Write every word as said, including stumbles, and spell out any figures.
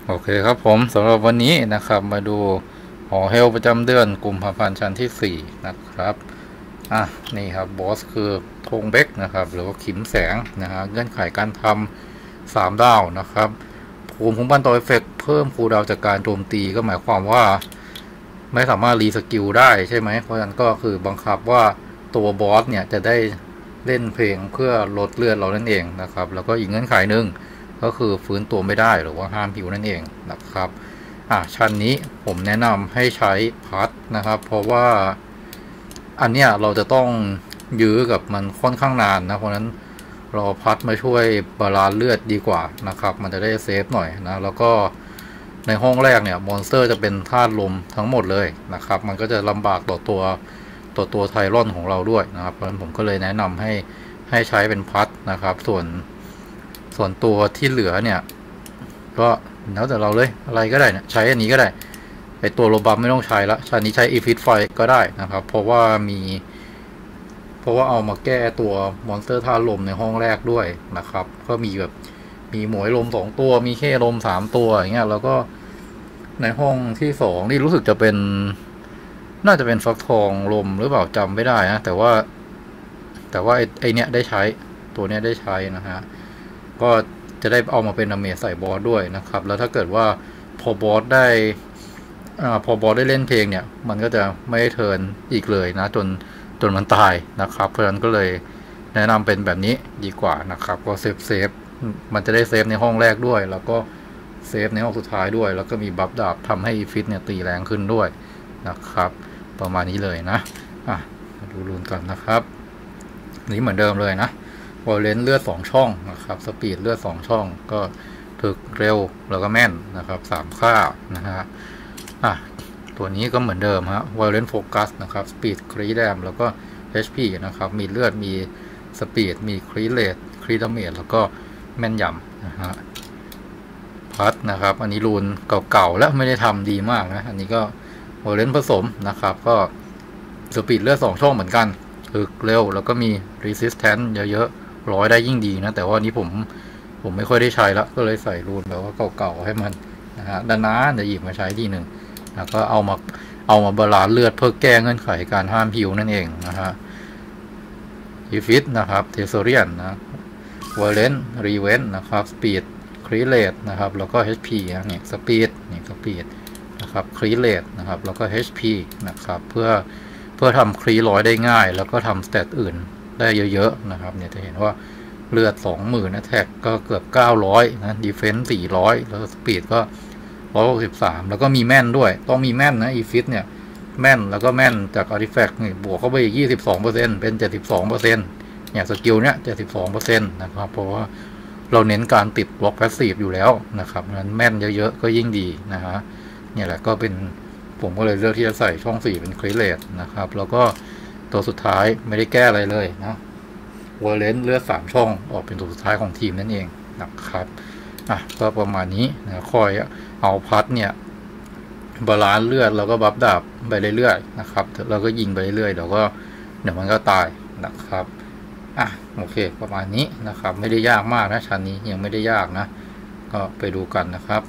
โอเคครับผมสำหรับวันนี้นะครับมาดูหอเฮลประจำเดือนกุมภาพันธ์ชั้นที่สี่นะครับอ่ะนี่ครับบอสคือธงเบกนะครับหรือว่าขิมแสงนะฮะเงื่อนไขการทำสามดาวนะครับภูมิคุ้มกันต่อเอฟเฟกเพิ่มคูลดาวจากการโจมตีก็หมายความว่าไม่สามารถรีสกิลได้ใช่ไหมเพราะฉะนั้นก็คือบังคับว่าตัวบอสเนี่ยจะได้เล่นเพลงเพื่อลดเลือดเรานั่นเองนะครับแล้วก็อีกเงื่อนไขหนึ่งก็คือฟื้นตัวไม่ได้หรือว่าห้ามหิวนั่นเองนะครับอ่ะชั้นนี้ผมแนะนำให้ใช้พัดนะครับเพราะว่าอันเนี้ยเราจะต้องยื้อกับมันค่อนข้างนานนะเพราะนั้นเราพัดมาช่วยบาลานซ์เลือดดีกว่านะครับมันจะได้เซฟหน่อยนะแล้วก็ในห้องแรกเนี่ยมอนสเตอร์จะเป็นธาตุลมทั้งหมดเลยนะครับมันก็จะลำบากต่อตัวต่อตัวไทรอนของเราด้วยนะครับเพราะฉะนั้นผมก็เลยแนะนำให้ให้ใช้เป็นพัดนะครับส่วนส่วนตัวที่เหลือเนี่ยก็แล้วแต่เราเลยอะไรก็ได้เนี่ยใช้อันนี้ก็ได้ไอตัวโลบัมไม่ต้องใช้ละชั้นนี้ใช้อีฟิตไฟก็ได้นะครับเพราะว่ามีเพราะว่าเอามาแก้ตัวมอนสเตอร์ท่าลมในห้องแรกด้วยนะครับก็มีแบบมีหมวยลมสองตัวมีแค่ลมสามตัวอย่างเงี้ยแล้วก็ในห้องที่สองนี่รู้สึกจะเป็นน่าจะเป็นฟักทองลมหรือเปล่าจำไม่ได้นะแต่ว่าแต่ว่าไอไอเนี้ยได้ใช้ตัวเนี้ยได้ใช้นะฮะก็จะได้เอามาเป็นดาเมจใส่บอสด้วยนะครับแล้วถ้าเกิดว่าพอบอสได้อ่าพอบอสได้เล่นเพลงเนี่ยมันก็จะไม่ได้เทิร์นอีกเลยนะจนจนมันตายนะครับเพราะฉะนั้นก็เลยแนะนำเป็นแบบนี้ดีกว่านะครับก็เซฟเซฟมันจะได้เซฟในห้องแรกด้วยแล้วก็เซฟในห้องสุดท้ายด้วยแล้วก็มีบัฟดาบทำให้อีฟิตเนี่ยตีแรงขึ้นด้วยนะครับประมาณนี้เลยนะอ่ะมาดูรูนกันนะครับนี้เหมือนเดิมเลยนะวอลเลนเลือดสองช่องนะครับสปีดเลือดสองช่องก็ถึกเร็วแล้วก็แม่นนะครับสามค่านะฮะอ่ะตัวนี้ก็เหมือนเดิมฮะวอลเลนโฟกัสนะครับสปีดครีแดมแล้วก็ เอช พี นะครับมีเลือดมีสปีดมีครีเลตครีดาเมจแล้วก็แม่นยำนะฮะพัดนะครับอันนี้รูนเก่าๆแล้วไม่ได้ทำดีมากนะอันนี้ก็วอลเลนผสมนะครับก็สปีดเลือดสองช่องเหมือนกันถึกเร็วแล้วก็มี resistance เยอะๆร้อยได้ยิ่งดีนะแต่ว่านี้ผมผมไม่ค่อยได้ใช้แล้วก็เลยใส่รูนแบบว่าเก่าๆให้มันนะฮะด้านหน้าจะหยิบมาใช้ทีหนึ่งแล้วก็เอามาเอามาบาลานซ์เลือดเพื่อแก้เงื่อนไขการห้ามหิวนั่นเองนะฮะอีฟิตนะครับเทโซเรียนนะวอลเลนรีเวนนะครับสปีดครีเลตนะครับแล้วก็ เอช พี นะเนี่ยสปีดนี่สปีดนะครับครีเลตนะครับแล้วก็ เอช พี นะครับเพื่อเพื่อทำครีร้อยได้ง่ายแล้วก็ทำสเตตอื่นได้เยอะๆนะครับเนี่ยจะเห็นว่าเลือด สองหมื่น นะแท็กก็เกือบเก้าร้อยนะดีเฟนส์สี่ร้อยแล้วสปีดก็หนึ่งร้อยหกสิบสามแล้วก็มีแม่นด้วยต้องมีแม่นนะอีฟิตเนี่ยแม่นแล้วก็แม่นจากอาร์ติแฟกต์นี่บวกเข้าไปอีก ยี่สิบสองเปอร์เซ็นต์ เป็น เจ็ดสิบสองเปอร์เซ็นต์ เนี่ยสกิลเนี่ย เจ็ดสิบสองเปอร์เซ็นต์ นะครับเพราะว่าเราเน้นการติดบล็อกแพสซีฟอยู่แล้วนะครับงั้นแม่นเยอะๆก็ยิ่งดีนะฮะเนี่ยแหละก็เป็นผมก็เลยเลือกที่จะใส่ช่องสี่เป็นคริเลตนะครับแล้วก็ตัวสุดท้ายไม่ได้แก้อะไรเลยนะวอลเลนเลือดสามช่องออกเป็นตัวสุดท้ายของทีมนั่นเองนะครับอ่ะก็ประมาณนี้นะคอยเอาพัดเนี่ยบาลานซ์เลือดแล้วก็บัฟดาบไปเรื่อยๆนะครับเราก็ยิงไปเรื่อยๆเดี๋ยวก็เดี๋ยวมันก็ตายนะครับอ่ะโอเคประมาณนี้นะครับไม่ได้ยากมากนะชั้นนี้ยังไม่ได้ยากนะก็ไปดูกันนะครับ